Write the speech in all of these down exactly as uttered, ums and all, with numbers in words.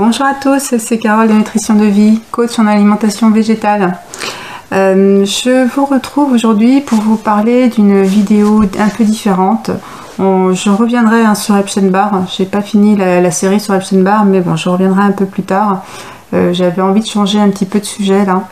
Bonjour à tous, c'est Carole de Nutrition de Vie, coach en alimentation végétale. Euh, je vous retrouve aujourd'hui pour vous parler d'une vidéo un peu différente. On, je reviendrai hein, sur Epstein-Barr, j'ai pas fini la, la série sur Epstein-Barr, mais bon, je reviendrai un peu plus tard. Euh, J'avais envie de changer un petit peu de sujet là.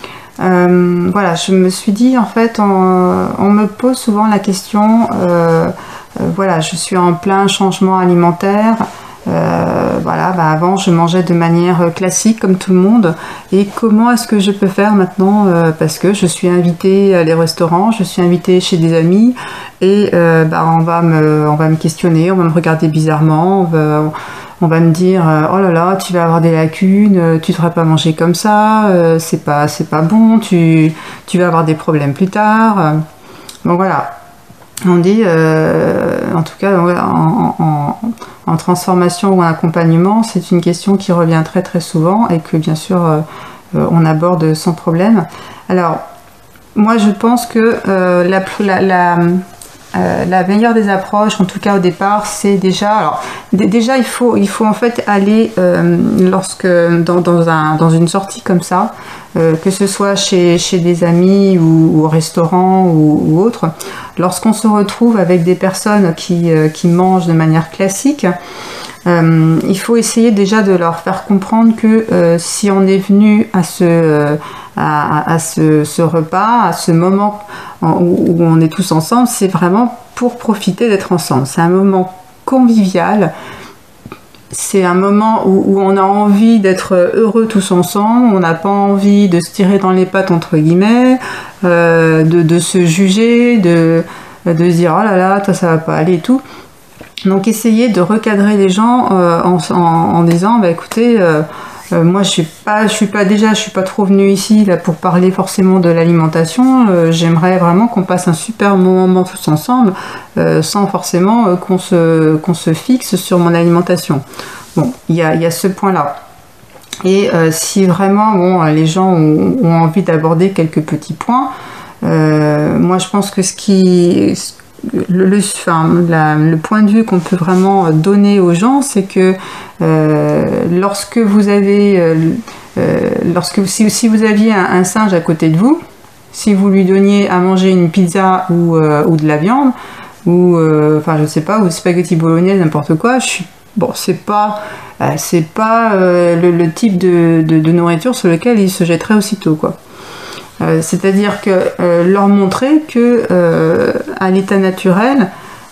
Euh, voilà, je me suis dit en fait, on, on me pose souvent la question, euh, euh, voilà, je suis en plein changement alimentaire. Euh, voilà, bah avant je mangeais de manière classique comme tout le monde, et comment est-ce que je peux faire maintenant euh, parce que je suis invitée à les restaurants, je suis invitée chez des amis et euh, bah, on va me on va me questionner, on va me regarder bizarrement, on va, on va me dire euh, oh là là, tu vas avoir des lacunes, tu devrais pas manger comme ça, euh, c'est pas c'est pas bon, tu tu vas avoir des problèmes plus tard. Donc voilà. On dit, euh, en tout cas, en, en, en transformation ou en accompagnement, c'est une question qui revient très très souvent et que bien sûr euh, on aborde sans problème. Alors, moi je pense que euh, la, la, la, euh, la meilleure des approches, en tout cas au départ, c'est déjà, alors déjà il faut, il faut en fait aller euh, lorsque dans, dans, un, dans une sortie comme ça. Euh, que ce soit chez, chez des amis ou, ou au restaurant ou, ou autre, lorsqu'on se retrouve avec des personnes qui, euh, qui mangent de manière classique, euh, il faut essayer déjà de leur faire comprendre que euh, si on est venu à ce, euh, à, à ce, ce repas, à ce moment où, où on est tous ensemble, c'est vraiment pour profiter d'être ensemble. C'est un moment convivial. C'est un moment où, où on a envie d'être heureux tous ensemble, on n'a pas envie de se tirer dans les pattes entre guillemets, euh, de, de se juger, de, de se dire oh là là, toi ça va pas aller et tout. Donc essayez de recadrer les gens euh, en, en, en disant bah écoutez, euh, euh, moi je suis pas, je suis pas déjà, je suis pas trop venue ici là pour parler forcément de l'alimentation. Euh, J'aimerais vraiment qu'on passe un super moment tous ensemble, euh, sans forcément euh, qu'on se, qu'on se fixe sur mon alimentation. Bon, il y a, y a ce point-là. Et euh, si vraiment bon, les gens ont, ont envie d'aborder quelques petits points, euh, moi je pense que ce qui Le, le, enfin, la, le point de vue qu'on peut vraiment donner aux gens, c'est que euh, lorsque vous avez, euh, euh, lorsque si, si vous aviez un, un singe à côté de vous, si vous lui donniez à manger une pizza ou, euh, ou de la viande, ou euh, enfin je sais pas, ou spaghetti bolognaise, n'importe quoi, je suis bon, c'est pas, euh, c'est pas euh, le, le type de, de, de nourriture sur lequel il se jetterait aussitôt, quoi. Euh, c'est-à-dire que euh, leur montrer que euh, à l'état naturel,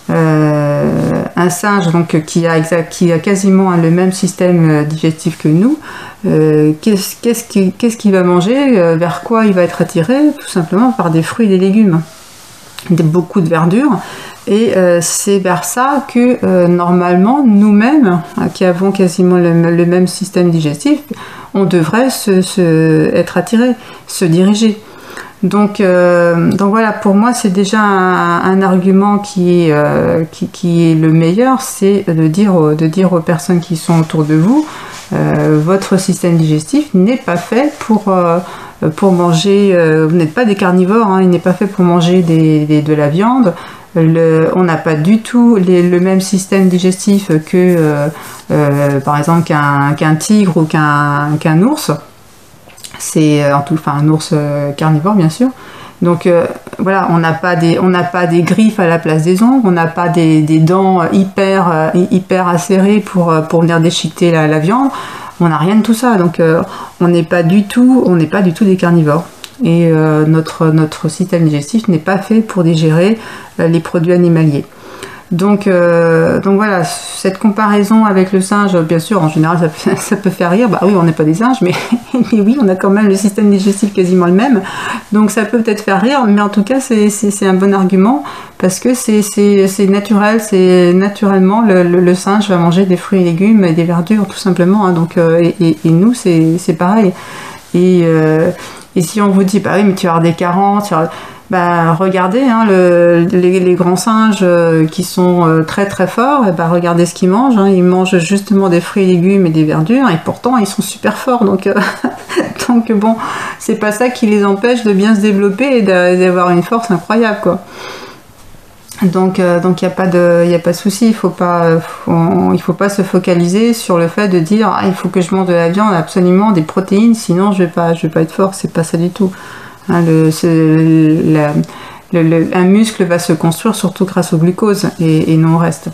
euh, un singe donc qui a, exact, qui a quasiment le même système digestif que nous, euh, qu'est-ce qu'est-ce qu'il qu'est-ce qu'il va manger, euh, vers quoi il va être attiré, tout simplement par des fruits et des légumes, des, beaucoup de verdure. Et euh, c'est vers ça que euh, normalement nous-mêmes, qui avons quasiment le, le même système digestif, on devrait se, se, être attirés, se diriger. Donc, euh, donc voilà, pour moi c'est déjà un, un argument qui est, euh, qui, qui est le meilleur, c'est de dire, de dire aux personnes qui sont autour de vous, euh, votre système digestif n'est pas fait pour... Euh, pour manger, euh, vous n'êtes pas des carnivores, hein, il n'est pas fait pour manger des, des, de la viande. Le, on n'a pas du tout les, le même système digestif que euh, euh, par exemple qu'un qu'un tigre ou qu'un qu'un ours. C'est en tout, enfin un ours euh, carnivore bien sûr. Donc euh, voilà, on n'a pas des on n'a pas des griffes à la place des ongles, on n'a pas des, des dents hyper euh, hyper acérées pour pour venir déchiqueter la, la viande. On n'a rien de tout ça, donc euh, on n'est pas du tout, on n'est pas du tout des carnivores. Et euh, notre, notre système digestif n'est pas fait pour digérer euh, les produits animaliers. Donc, euh, donc voilà, cette comparaison avec le singe, bien sûr, en général, ça peut, ça peut faire rire. Bah oui, on n'est pas des singes, mais, mais oui, on a quand même le système digestif quasiment le même. Donc ça peut peut-être faire rire, mais en tout cas, c'est, c'est, c'est un bon argument parce que c'est, c'est, c'est naturel, c'est naturellement le, le, le singe va manger des fruits et légumes et des verdures tout simplement. Hein, donc, euh, et, et, et nous, c'est, c'est pareil. Et, euh, et si on vous dit, bah oui, mais tu vas avoir des carences, tu vas... Bah, regardez hein, le, les, les grands singes euh, qui sont euh, très très forts, et bah, regardez ce qu'ils mangent, hein, ils mangent justement des fruits et légumes et des verdures et pourtant ils sont super forts, donc, euh, donc bon, c'est pas ça qui les empêche de bien se développer et d'avoir une force incroyable, quoi. Donc, euh, donc il n'y a pas de, il a pas de souci. Il faut pas, faut, il faut pas se focaliser sur le fait de dire, ah, il faut que je mange de la viande, absolument des protéines, sinon je vais pas, je vais pas être fort. C'est pas ça du tout. Hein, le, la, le, le, un muscle va se construire surtout grâce au glucose et, et non au reste.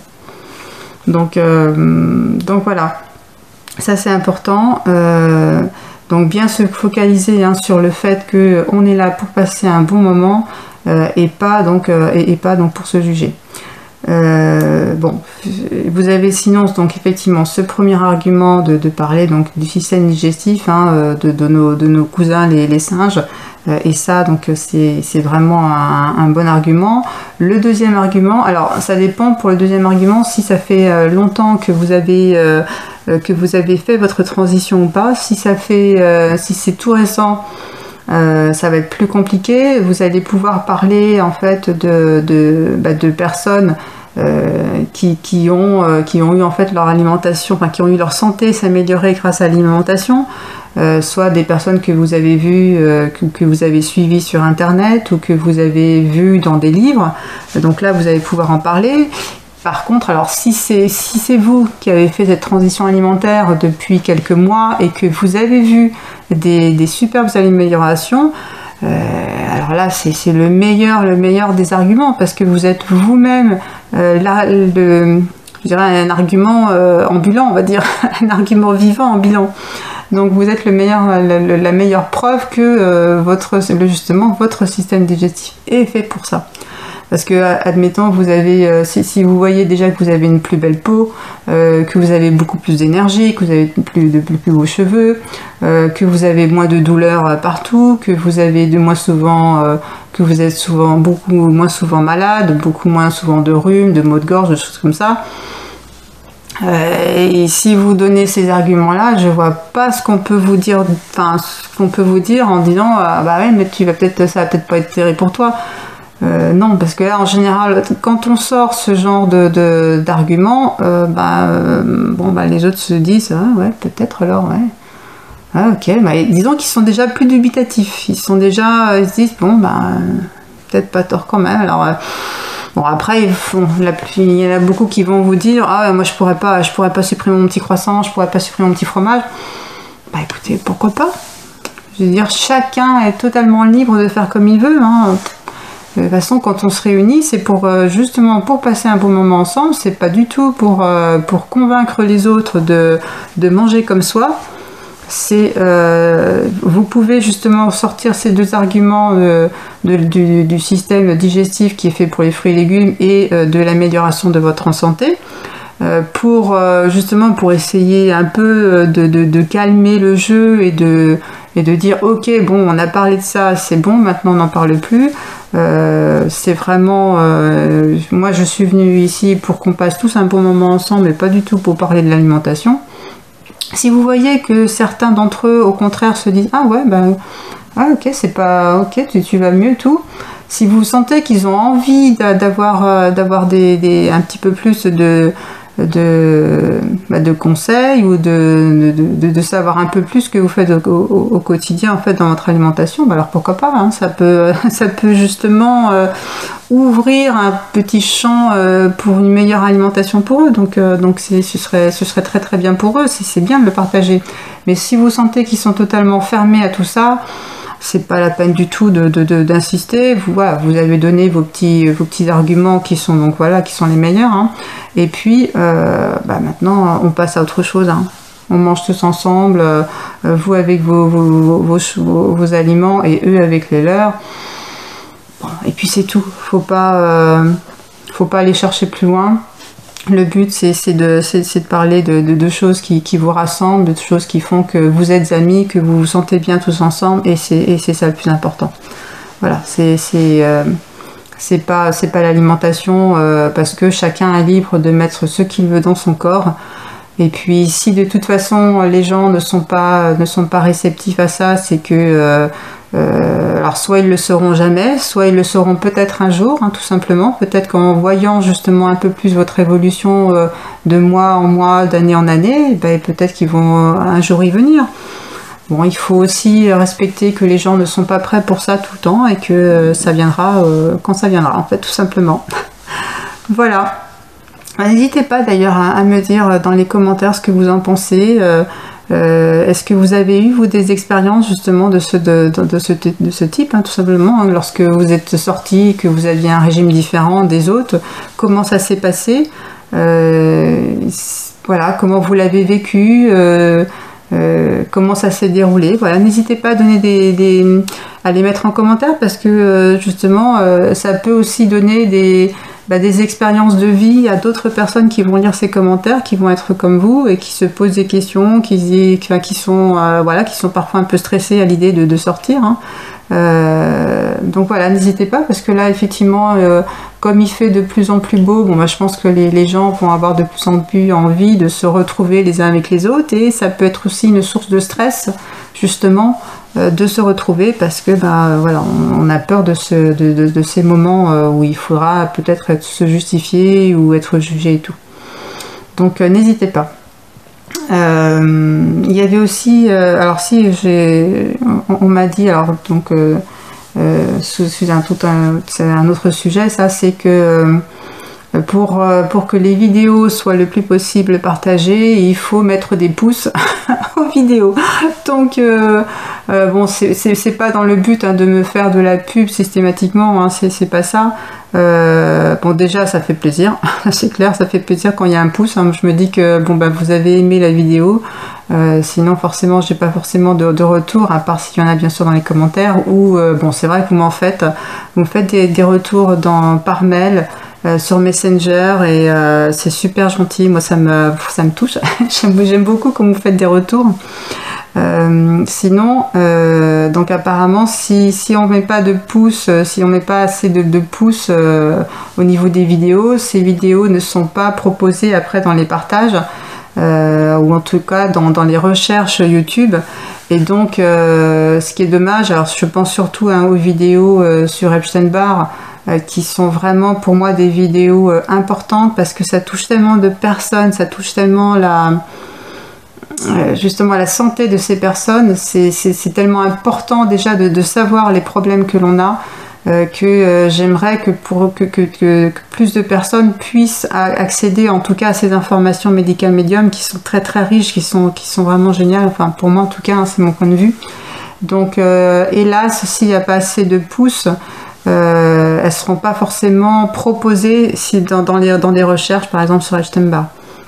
Donc, euh, donc voilà. Ça c'est important. Euh, donc bien se focaliser hein, sur le fait que on est là pour passer un bon moment. Euh, et pas donc euh, et, et pas donc pour se juger. Euh, bon, vous avez sinon donc effectivement ce premier argument de, de parler donc du système digestif hein, de, de, nos, de nos cousins les, les singes, euh, et ça donc c'est vraiment un, un bon argument. Le deuxième argument, alors ça dépend pour le deuxième argument si ça fait euh, longtemps que vous avez euh, que vous avez fait votre transition ou pas. Si ça fait euh, si c'est tout récent, Euh, ça va être plus compliqué. Vous allez pouvoir parler en fait de, de, bah, de personnes euh, qui, qui, ont, euh, qui ont eu en fait leur alimentation, enfin qui ont eu leur santé s'améliorer grâce à l'alimentation, euh, soit des personnes que vous avez vues, euh, que, que vous avez suivies sur internet ou que vous avez vues dans des livres. Donc là, vous allez pouvoir en parler. Par contre, alors si c'est si c'est vous qui avez fait cette transition alimentaire depuis quelques mois et que vous avez vu des, des superbes améliorations, euh, alors là c'est le meilleur le meilleur des arguments parce que vous êtes vous-même euh, là le je dirais un argument euh, ambulant, on va dire un argument vivant ambulant. Donc vous êtes le meilleur, la, la meilleure preuve que euh, votre justement votre système digestif est fait pour ça. Parce que, admettons, vous avez, euh, si, si vous voyez déjà que vous avez une plus belle peau, euh, que vous avez beaucoup plus d'énergie, que vous avez plus de plus, plus beaux cheveux, euh, que vous avez moins de douleurs partout, que vous avez de moins souvent, euh, que vous êtes souvent beaucoup moins souvent malade, beaucoup moins souvent de rhume, de maux de gorge, de choses comme ça. Euh, et si vous donnez ces arguments-là, je vois pas ce qu'on peut vous dire, enfin ce qu'on peut vous dire en disant, ah bah ouais, mais tu vas peut-être, ça va peut-être pas être terrible pour toi. Euh, non, parce que là, en général, quand on sort ce genre de, de, d'arguments, euh, bah, euh, bon, bah, les autres se disent, ah, ouais, peut-être alors, ouais. Ah, ok, bah, disons qu'ils sont déjà plus dubitatifs. Ils sont déjà, ils se disent, bon, bah, peut-être pas tort quand même. Alors, euh, bon, après, ils font, la, il y en a beaucoup qui vont vous dire, ah, ouais, moi, je pourrais pas, je pourrais pas supprimer mon petit croissant, je pourrais pas supprimer mon petit fromage. Bah, écoutez, pourquoi pas? Je veux dire, chacun est totalement libre de faire comme il veut, hein. De toute façon, quand on se réunit, c'est pour euh, justement pour passer un bon moment ensemble. C'est pas du tout pour, euh, pour convaincre les autres de, de manger comme soi. C'est euh, vous pouvez justement sortir ces deux arguments euh, de, du, du système digestif qui est fait pour les fruits et légumes et euh, de l'amélioration de votre santé. Euh, pour euh, justement pour essayer un peu de, de, de calmer le jeu et de, et de dire ok bon on a parlé de ça, c'est bon, maintenant on n'en parle plus. Euh, c'est vraiment euh, moi je suis venue ici pour qu'on passe tous un bon moment ensemble et pas du tout pour parler de l'alimentation. Si vous voyez que certains d'entre eux au contraire se disent ah ouais ben ah ok c'est pas ok tu, tu vas mieux tout. Si vous sentez qu'ils ont envie d'avoir d'avoir des, des un petit peu plus de de, bah de conseils ou de, de, de, de savoir un peu plus ce que vous faites au, au, au quotidien en fait dans votre alimentation, bah alors pourquoi pas, hein, ça peut ça peut justement euh, ouvrir un petit champ euh, pour une meilleure alimentation pour eux, donc euh, donc ce serait ce serait très très bien pour eux, c'est bien de le partager. Mais si vous sentez qu'ils sont totalement fermés à tout ça, c'est pas la peine du tout de, de, de, d'insister. Vous, voilà, vous avez donné vos petits, vos petits arguments qui sont donc voilà, qui sont les meilleurs. Hein. Et puis, euh, bah maintenant, on passe à autre chose. Hein. On mange tous ensemble, euh, vous avec vos, vos, vos, vos, vos aliments et eux avec les leurs. Bon, et puis c'est tout. Faut pas, euh, faut pas aller chercher plus loin. Le but, c'est de, de parler de, de, de choses qui, qui vous rassemblent, de choses qui font que vous êtes amis, que vous vous sentez bien tous ensemble, et c'est ça le plus important. Voilà, c'est euh, c'est pas, c'est pas l'alimentation, euh, parce que chacun est libre de mettre ce qu'il veut dans son corps. Et puis, si de toute façon les gens ne sont pas, ne sont pas réceptifs à ça, c'est que euh, Euh, alors soit ils le sauront jamais, soit ils le sauront peut-être un jour, hein, tout simplement, peut-être qu'en voyant justement un peu plus votre évolution euh, de mois en mois, d'année en année, ben, peut-être qu'ils vont euh, un jour y venir. Bon, il faut aussi respecter que les gens ne sont pas prêts pour ça tout le temps et que euh, ça viendra euh, quand ça viendra, en fait, tout simplement. Voilà. N'hésitez pas d'ailleurs à, à me dire dans les commentaires ce que vous en pensez. Euh, euh, Est-ce que vous avez eu, vous, des expériences justement de ce, de, de, de ce, de ce type, hein, tout simplement, hein, lorsque vous êtes sorti, que vous aviez un régime différent des autres, comment ça s'est passé, euh, voilà, comment vous l'avez vécu, euh, euh, comment ça s'est déroulé. Voilà, n'hésitez pas à donner des, des, à les mettre en commentaire parce que euh, justement, euh, ça peut aussi donner des Bah, des expériences de vie à d'autres personnes qui vont lire ces commentaires, qui vont être comme vous et qui se posent des questions, qui, qui, qui, sont, euh, voilà, qui sont parfois un peu stressés à l'idée de, de sortir. Hein. Euh, donc voilà, n'hésitez pas parce que là, effectivement, euh, comme il fait de plus en plus beau, bon, bah, je pense que les, les gens vont avoir de plus en plus envie de se retrouver les uns avec les autres et ça peut être aussi une source de stress, justement, de se retrouver parce que ben voilà, on, on a peur de, ce, de, de, de ces moments où il faudra peut-être se justifier ou être jugé et tout. Donc euh, n'hésitez pas. Euh, il y avait aussi, euh, alors si j'ai, on, on m'a dit, alors donc euh, euh, c'est un, tout un, c'est un autre sujet, ça c'est que euh, Pour, pour que les vidéos soient le plus possible partagées, il faut mettre des pouces aux vidéos. Donc, euh, euh, bon, c'est pas dans le but hein, de me faire de la pub systématiquement, hein, c'est pas ça. Euh, bon, déjà, ça fait plaisir, c'est clair, ça fait plaisir quand il y a un pouce. Hein, je me dis que bon, bah, vous avez aimé la vidéo. Euh, sinon, forcément, j'ai pas forcément de, de retour, à part s'il y en a bien sûr dans les commentaires. Ou, euh, bon, c'est vrai que vous m'en faites, vous me faites des, des retours dans, par mail. Euh, sur Messenger et euh, c'est super gentil, moi ça me, ça me touche, j'aime beaucoup quand vous faites des retours. Euh, sinon, euh, donc apparemment si, si on met pas de pouces, si on met pas assez de, de pouces euh, au niveau des vidéos, ces vidéos ne sont pas proposées après dans les partages euh, ou en tout cas dans, dans les recherches YouTube. Et donc euh, ce qui est dommage, alors je pense surtout hein, aux vidéos euh, sur Epstein-Barr qui sont vraiment pour moi des vidéos euh, importantes parce que ça touche tellement de personnes, ça touche tellement la, euh, justement la santé de ces personnes, c'est tellement important déjà de, de savoir les problèmes que l'on a euh, que euh, j'aimerais que, pour, que, que, que, que plus de personnes puissent accéder en tout cas à ces informations médicales médium qui sont très très riches, qui sont, qui sont vraiment géniales, enfin pour moi en tout cas, hein, c'est mon point de vue. Donc euh, hélas, s'il n'y a pas assez de pouces, Euh, elles ne seront pas forcément proposées si dans, dans, les, dans les recherches, par exemple sur Epstein-Barr.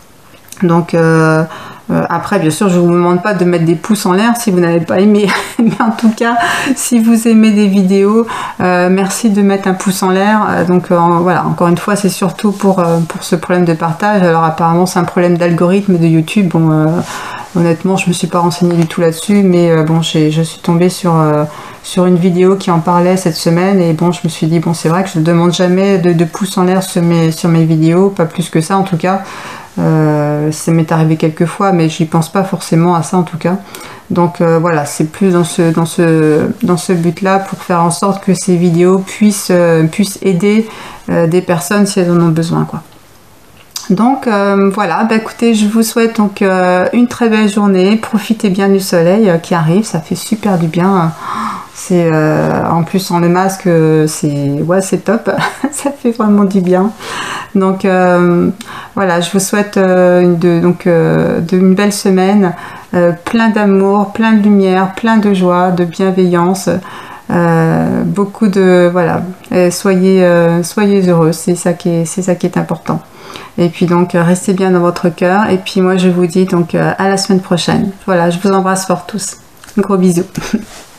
Donc euh, euh, après, bien sûr, je ne vous demande pas de mettre des pouces en l'air si vous n'avez pas aimé. Mais en tout cas, si vous aimez des vidéos, euh, merci de mettre un pouce en l'air. Euh, donc euh, voilà, encore une fois, c'est surtout pour, euh, pour ce problème de partage. Alors apparemment, c'est un problème d'algorithme de YouTube. Bon, euh, honnêtement, je ne me suis pas renseignée du tout là-dessus, mais euh, bon, je suis tombée sur... Euh, sur une vidéo qui en parlait cette semaine et bon je me suis dit bon c'est vrai que je ne demande jamais de, de pouces en l'air sur mes, sur mes vidéos, pas plus que ça en tout cas, euh, ça m'est arrivé quelques fois mais j'y pense pas forcément à ça en tout cas, donc euh, voilà, c'est plus dans ce, dans ce, dans ce but là pour faire en sorte que ces vidéos puissent, euh, puissent aider euh, des personnes si elles en ont besoin quoi. Donc euh, voilà, bah, écoutez, je vous souhaite donc euh, une très belle journée, profitez bien du soleil euh, qui arrive, ça fait super du bien. C'est euh, en plus sans le masque, c'est ouais, c'est top, ça fait vraiment du bien. Donc euh, voilà, je vous souhaite euh, une, de, donc, euh, de, une belle semaine, euh, plein d'amour, plein de lumière, plein de joie, de bienveillance, euh, beaucoup de voilà, et soyez, euh, soyez heureux, c'est ça qui est, c'est ça qui est important. Et puis donc restez bien dans votre cœur. Et puis moi je vous dis donc à la semaine prochaine. Voilà, je vous embrasse fort tous. Gros bisous.